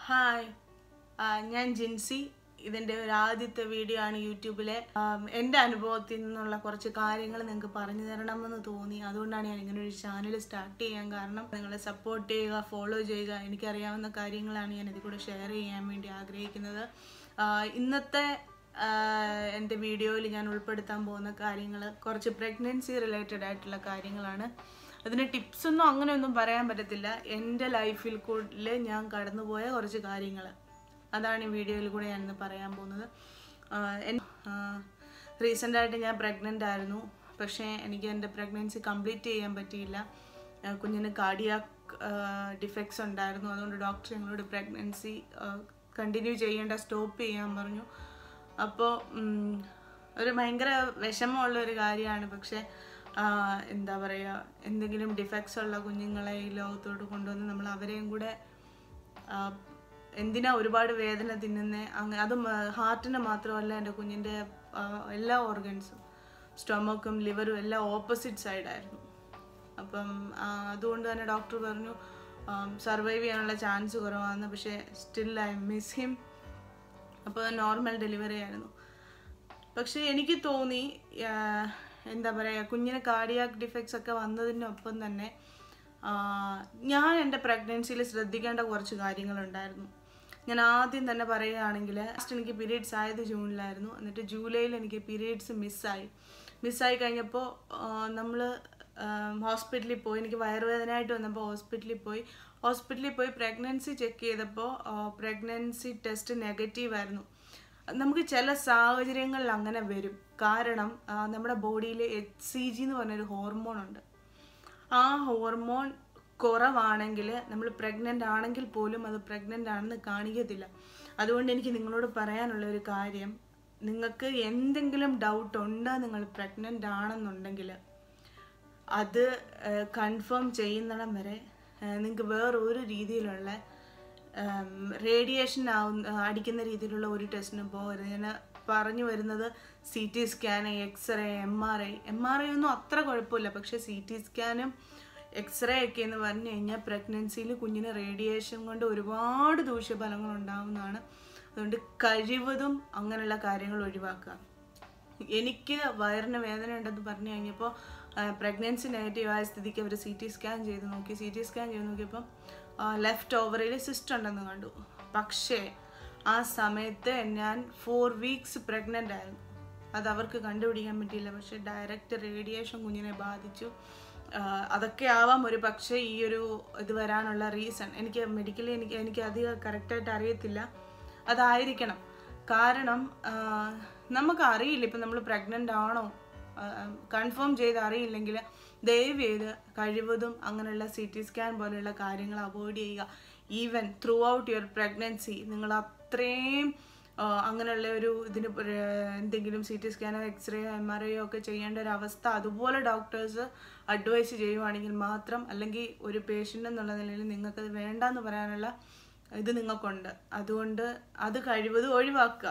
Hi, ഞാൻ ജിൻസി. ഇതിൻ്റെ ഒരു ആദ്യത്തെ വീഡിയോ ആണ് യൂട്യൂബിലെ. എൻ്റെ അനുഭവത്തിൽ നിന്നുള്ള കുറച്ച് കാര്യങ്ങൾ നിങ്ങൾക്ക് പറഞ്ഞു തരണമെന്ന് തോന്നി. അതുകൊണ്ടാണ് ഞാൻ ഇങ്ങനെ ഒരു ചാനൽ സ്റ്റാർട്ട് ചെയ്യാൻ കാരണം. നിങ്ങളെ സപ്പോർട്ട് ചെയ്യുക, ഫോളോ ചെയ്യുക. എനിക്കറിയാവുന്ന കാര്യങ്ങളാണ് ഞാൻ ഇതിൽ കൂടെ ഷെയർ ചെയ്യാൻ വേണ്ടി ആഗ്രഹിക്കുന്നത്. ഇന്നത്തെ എൻ്റെ വീഡിയോയിൽ ഞാൻ ഉൾപ്പെടുത്താൻ പോകുന്ന കാര്യങ്ങൾ കുറച്ച് പ്രഗ്നൻസി റിലേറ്റഡ് ആയിട്ടുള്ള കാര്യങ്ങളാണ്. അതിന് ടിപ്സൊന്നും അങ്ങനെയൊന്നും പറയാൻ പറ്റത്തില്ല. എൻ്റെ ലൈഫിൽ കൂടെ ഞാൻ കടന്നുപോയ കുറച്ച് കാര്യങ്ങൾ, അതാണ് ഈ വീഡിയോയിൽ കൂടെ ഞാനിന്ന് പറയാൻ പോകുന്നത്. റീസെൻ്റായിട്ട് ഞാൻ പ്രഗ്നൻ്റ് ആയിരുന്നു. പക്ഷേ എനിക്ക് എൻ്റെ പ്രഗ്നൻസി കംപ്ലീറ്റ് ചെയ്യാൻ പറ്റിയില്ല. കുഞ്ഞിന് കാർഡിയാക് ഡിഫക്ട്സ് ഉണ്ടായിരുന്നു. അതുകൊണ്ട് ഡോക്ടർ ഞങ്ങളോട് പ്രഗ്നൻസി കണ്ടിന്യൂ ചെയ്യേണ്ട, സ്റ്റോപ്പ് ചെയ്യാൻ പറഞ്ഞു. അപ്പോൾ ഒരു ഭയങ്കര വിഷമമുള്ളൊരു കാര്യമാണ്. പക്ഷേ എന്താ പറയുക, എന്തെങ്കിലും ഡിഫക്ട്സ് ഉള്ള കുഞ്ഞുങ്ങളെ ഈ ലോകത്തോട്ട് കൊണ്ടുവന്ന് നമ്മൾ അവരെയും കൂടെ എന്തിനാ ഒരുപാട് വേദന തിന്നുന്നേ? അങ്ങനെ അതും ഹാർട്ടിന് മാത്രമല്ല, എൻ്റെ കുഞ്ഞിൻ്റെ എല്ലാ ഓർഗൻസും, സ്റ്റൊമക്കും ലിവറും എല്ലാം ഓപ്പോസിറ്റ് സൈഡായിരുന്നു. അപ്പം അതുകൊണ്ട് തന്നെ ഡോക്ടർ പറഞ്ഞു സർവൈവ് ചെയ്യാനുള്ള ചാൻസ് കുറവാണ്. പക്ഷേ സ്റ്റിൽ ഐ മിസ് ഹിം. അപ്പോൾ നോർമൽ ഡെലിവറി ആയിരുന്നു. പക്ഷേ എനിക്ക് തോന്നി എന്താ പറയുക, കുഞ്ഞിന് കാർഡിയാക് ഡിഫക്ട്സ് ഒക്കെ വന്നതിനൊപ്പം തന്നെ ഞാൻ എൻ്റെ പ്രഗ്നൻസിയിൽ ശ്രദ്ധിക്കേണ്ട കുറച്ച് കാര്യങ്ങളുണ്ടായിരുന്നു. ഞാൻ ആദ്യം തന്നെ പറയുകയാണെങ്കിൽ, ഫസ്റ്റ് എനിക്ക് പീരീഡ്സ് ആയത് ജൂണിലായിരുന്നു. എന്നിട്ട് ജൂലൈയിൽ എനിക്ക് പീരീഡ്സ് മിസ്സായി കഴിഞ്ഞപ്പോൾ നമ്മൾ ഹോസ്പിറ്റലിൽ പോയി. എനിക്ക് വയറുവേദനയായിട്ട് വന്നപ്പോൾ ഹോസ്പിറ്റലിൽ പോയി പ്രഗ്നൻസി ചെക്ക് ചെയ്തപ്പോൾ പ്രഗ്നൻസി ടെസ്റ്റ് നെഗറ്റീവായിരുന്നു. നമുക്ക് ചില സാഹചര്യങ്ങളിൽ അങ്ങനെ വരും. കാരണം നമ്മുടെ ബോഡിയിൽ HCG എന്ന് പറഞ്ഞൊരു ഹോർമോൺ ഉണ്ട്. ആ ഹോർമോൺ കുറവാണെങ്കിൽ നമ്മൾ പ്രഗ്നൻ്റ് ആണെങ്കിൽ പോലും അത് പ്രഗ്നൻ്റ് ആണെന്ന് കാണിക്കത്തില്ല. അതുകൊണ്ട് എനിക്ക് നിങ്ങളോട് പറയാനുള്ള ഒരു കാര്യം, നിങ്ങൾക്ക് എന്തെങ്കിലും ഡൗട്ട് ഉണ്ട്, നിങ്ങൾ പ്രഗ്നൻ്റ് ആണെന്നുണ്ടെങ്കിൽ അത് കൺഫേം ചെയ്യുന്നിടം വരെ നിങ്ങൾക്ക് വേറൊരു രീതിയിലുള്ള റേഡിയേഷൻ അടിക്കുന്ന രീതിയിലുള്ള ഒരു ടെസ്റ്റിനും പോകരുത്. ഞാൻ പറഞ്ഞു വരുന്നത് CT സ്കാന്, എക്സ്റേ, MRI ഒന്നും അത്ര കുഴപ്പമില്ല. പക്ഷേ CT സ്കാനും എക്സ്റേ ഒക്കെ എന്ന് പറഞ്ഞു കഴിഞ്ഞാൽ പ്രഗ്നൻസിയിൽ കുഞ്ഞിന് റേഡിയേഷൻ കൊണ്ട് ഒരുപാട് ദൂഷ്യഫലങ്ങൾ ഉണ്ടാവുന്നതാണ്. അതുകൊണ്ട് കഴിവതും അങ്ങനെയുള്ള കാര്യങ്ങൾ ഒഴിവാക്കുക. എനിക്ക് വയറിന് വേദന ഉണ്ടെന്ന് പറഞ്ഞു കഴിഞ്ഞപ്പോൾ പ്രഗ്നൻസി നെഗറ്റീവ് ആയ സ്ഥിതിക്ക് അവർ CT സ്കാൻ ചെയ്ത് നോക്കിയപ്പോൾ ലെഫ്റ്റ് ഓവറിൽ സിസ്റ്റ് ഉണ്ടെന്ന് കണ്ടു. പക്ഷേ ആ സമയത്ത് ഞാൻ 4 വീക്സ് പ്രഗ്നൻ്റ് ആയിരുന്നു. അത് അവർക്ക് കണ്ടുപിടിക്കാൻ പറ്റിയില്ല. പക്ഷേ ഡയറക്റ്റ് റേഡിയേഷൻ കുഞ്ഞിനെ ബാധിച്ചു. അതൊക്കെ ആവാം ഒരു പക്ഷേ ഈ ഒരു ഇത് വരാനുള്ള റീസൺ. എനിക്ക് മെഡിക്കലി എനിക്ക് അധികം കറക്റ്റായിട്ട് അറിയത്തില്ല. അതായിരിക്കണം. കാരണം നമുക്കറിയില്ല, ഇപ്പം നമ്മൾ പ്രഗ്നൻ്റ് ആണോ കൺഫേം ചെയ്ത് അറിയില്ലെങ്കിൽ ദയവ് ചെയ്ത് കഴിവതും അങ്ങനെയുള്ള CT സ്കാൻ പോലെയുള്ള കാര്യങ്ങൾ അവോയ്ഡ് ചെയ്യുക. Even throughout your pregnancy നിങ്ങൾ അത്രയും അങ്ങനെയുള്ള ഒരു ഇതിന് എന്തെങ്കിലും CT സ്കാനോ എക്സ്റേയോ MRI ഒക്കെ ചെയ്യേണ്ട ഒരു അവസ്ഥ അതുപോലെ ഡോക്ടേഴ്സ് അഡ്വൈസ് ചെയ്യുവാണെങ്കിൽ മാത്രം, അല്ലെങ്കിൽ ഒരു പേഷ്യൻ്റ് എന്നുള്ള നിലയിൽ നിങ്ങൾക്കത് വേണ്ടെന്ന് പറയാനുള്ള ഇത് നിങ്ങൾക്കുണ്ട്. അതുകൊണ്ട് അത് കഴിവതും ഒഴിവാക്കുക.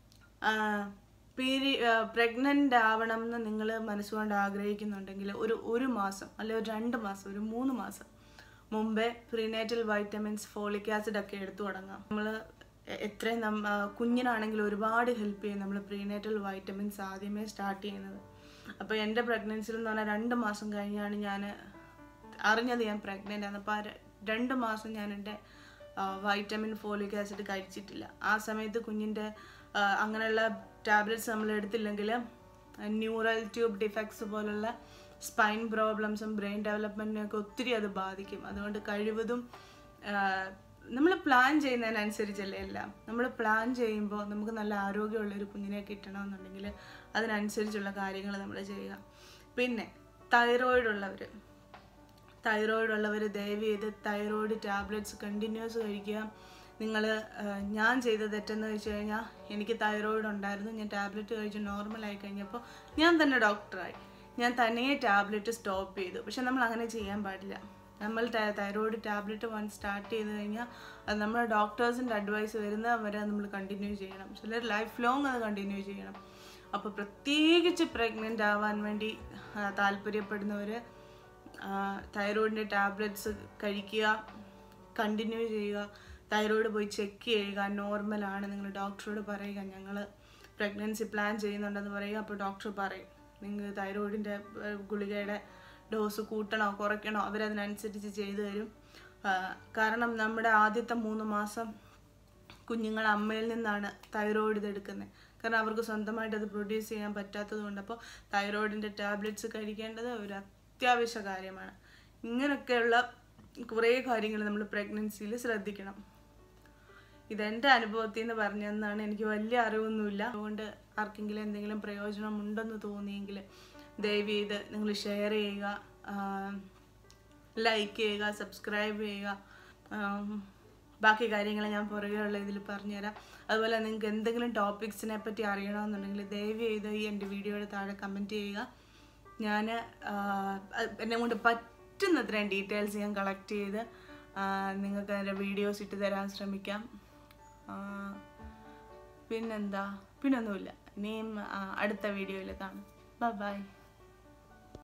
പ്രഗ്നൻ്റ് ആവണം എന്ന് നിങ്ങൾ മനസ്സുകൊണ്ട് ആഗ്രഹിക്കുന്നുണ്ടെങ്കിൽ ഒരു മാസം അല്ലെങ്കിൽ ഒരു 2 മാസം, ഒരു 3 മാസം മുമ്പേ പ്രീനേറ്റൽ വൈറ്റമിൻസ്, ഫോളിക് ആസിഡ് ഒക്കെ എടുത്തു തുടങ്ങാം. നമ്മൾ എത്രയും കുഞ്ഞിനാണെങ്കിൽ ഒരുപാട് ഹെൽപ്പ് ചെയ്യും നമ്മൾ പ്രീനേറ്റൽ വൈറ്റമിൻസ് ആദ്യമേ സ്റ്റാർട്ട് ചെയ്യുന്നത്. അപ്പോൾ എൻ്റെ പ്രഗ്നൻസിയിൽ എന്ന് പറഞ്ഞാൽ 2 മാസം കഴിഞ്ഞാണ് ഞാൻ അറിഞ്ഞത് ഞാൻ പ്രഗ്നൻ്റ് ആണ്. അപ്പോൾ ആ 2 മാസം ഞാൻ എൻ്റെ വൈറ്റമിൻ, ഫോളിക് ആസിഡ് കഴിച്ചിട്ടില്ല. ആ സമയത്ത് കുഞ്ഞിൻ്റെ അങ്ങനെയുള്ള ടാബ്ലറ്റ്സ് നമ്മൾ എടുത്തില്ലെങ്കിൽ ന്യൂറൽ ട്യൂബ് ഡിഫക്ട്സ് പോലുള്ള സ്പൈൻ പ്രോബ്ലംസും ബ്രെയിൻ ഡെവലപ്മെൻറ്റിനെയൊക്കെ ഒത്തിരി അത് ബാധിക്കും. അതുകൊണ്ട് കഴിവതും നമ്മൾ പ്ലാൻ ചെയ്യുന്നതിനനുസരിച്ചല്ലേ എല്ലാം. നമ്മൾ പ്ലാൻ ചെയ്യുമ്പോൾ നമുക്ക് നല്ല ആരോഗ്യമുള്ളൊരു കുഞ്ഞിനെ കിട്ടണമെന്നുണ്ടെങ്കിൽ അതിനനുസരിച്ചുള്ള കാര്യങ്ങൾ നമ്മൾ ചെയ്യുക. പിന്നെ തൈറോയിഡ് ഉള്ളവർ ദയവ് ചെയ്ത് തൈറോയിഡ് ടാബ്ലറ്റ്സ് കണ്ടിന്യൂസ് കഴിക്കുക. ഞാൻ ചെയ്ത തെറ്റെന്ന് വെച്ച് കഴിഞ്ഞാൽ, എനിക്ക് തൈറോയിഡ് ഉണ്ടായിരുന്നു. ഞാൻ ടാബ്ലറ്റ് കഴിച്ച് നോർമലായി കഴിഞ്ഞപ്പോൾ ഞാൻ തന്നെ ഡോക്ടറായി. ഞാൻ തനിയെ ടാബ്ലറ്റ് സ്റ്റോപ്പ് ചെയ്തു. പക്ഷെ നമ്മൾ അങ്ങനെ ചെയ്യാൻ പാടില്ല. നമ്മൾ തൈറോയിഡ് ടാബ്ലറ്റ് വൺ സ്റ്റാർട്ട് ചെയ്ത് കഴിഞ്ഞാൽ അത് നമ്മുടെ ഡോക്ടേഴ്സിൻ്റെ അഡ്വൈസ് വരുന്നത് വരെ നമ്മൾ കണ്ടിന്യൂ ചെയ്യണം. ചിലർ ലൈഫ് ലോങ് അത് കണ്ടിന്യൂ ചെയ്യണം. അപ്പോൾ പ്രത്യേകിച്ച് പ്രഗ്നൻ്റ് ആവാൻ വേണ്ടി താല്പര്യപ്പെടുന്നവർ തൈറോയിഡിൻ്റെ ടാബ്ലറ്റ്സ് കഴിക്കുക, കണ്ടിന്യൂ ചെയ്യുക. തൈറോയിഡ് പോയി ചെക്ക് ചെയ്യുക, നോർമലാണ്, നിങ്ങൾ ഡോക്ടറോട് പറയുക ഞങ്ങൾ പ്രഗ്നൻസി പ്ലാൻ ചെയ്യുന്നുണ്ടെന്ന് പറയുക. അപ്പോൾ ഡോക്ടർ പറയും നിങ്ങൾ തൈറോയിഡിൻ്റെ ഗുളികയുടെ ഡോസ് കൂട്ടണോ കുറയ്ക്കണോ, അവരതിനനുസരിച്ച് ചെയ്തു തരും. കാരണം നമ്മുടെ ആദ്യത്തെ 3 മാസം കുഞ്ഞുങ്ങൾ അമ്മയിൽ നിന്നാണ് തൈറോയിഡ് ഇതെടുക്കുന്നത്. കാരണം അവർക്ക് സ്വന്തമായിട്ട് അത് പ്രൊഡ്യൂസ് ചെയ്യാൻ പറ്റാത്തത് കൊണ്ട്. അപ്പോൾ തൈറോയിഡിൻ്റെ ടാബ്ലറ്റ്സ് കഴിക്കേണ്ടത് ഒരു അത്യാവശ്യ കാര്യമാണ്. ഇങ്ങനെയൊക്കെയുള്ള കുറേ കാര്യങ്ങൾ നമ്മൾ പ്രഗ്നൻസിയിൽ ശ്രദ്ധിക്കണം. ഇതെൻ്റെ അനുഭവത്തിൽ നിന്ന് പറഞ്ഞതെന്നാണ്. എനിക്ക് വലിയ അറിവൊന്നുമില്ല. അതുകൊണ്ട് ആർക്കെങ്കിലും എന്തെങ്കിലും പ്രയോജനം ഉണ്ടെന്ന് തോന്നിയെങ്കിൽ ദയവ് ചെയ്ത് നിങ്ങൾ ഷെയർ ചെയ്യുക, ലൈക്ക് ചെയ്യുക, സബ്സ്ക്രൈബ് ചെയ്യുക. ബാക്കി കാര്യങ്ങൾ ഞാൻ പുറകെയുള്ള ഇതിൽ പറഞ്ഞുതരാം. അതുപോലെ നിങ്ങൾക്ക് എന്തെങ്കിലും ടോപ്പിക്സിനെ പറ്റി അറിയണമെന്നുണ്ടെങ്കിൽ ദയവ് ചെയ്ത് ഈ എൻ്റെ വീഡിയോയുടെ താഴെ കമൻറ്റ് ചെയ്യുക. ഞാൻ എന്നെ കൊണ്ട് പറ്റുന്നത്രയും ഡീറ്റെയിൽസ് ഞാൻ കളക്ട് ചെയ്ത് നിങ്ങൾക്ക് അതിൻ്റെ വീഡിയോസ് ഇട്ട് തരാൻ ശ്രമിക്കാം. പിന്നെന്താ, പിന്നൊന്നുമില്ല. ഇനിയും അടുത്ത വീഡിയോയിൽ കാണാം. ബൈ.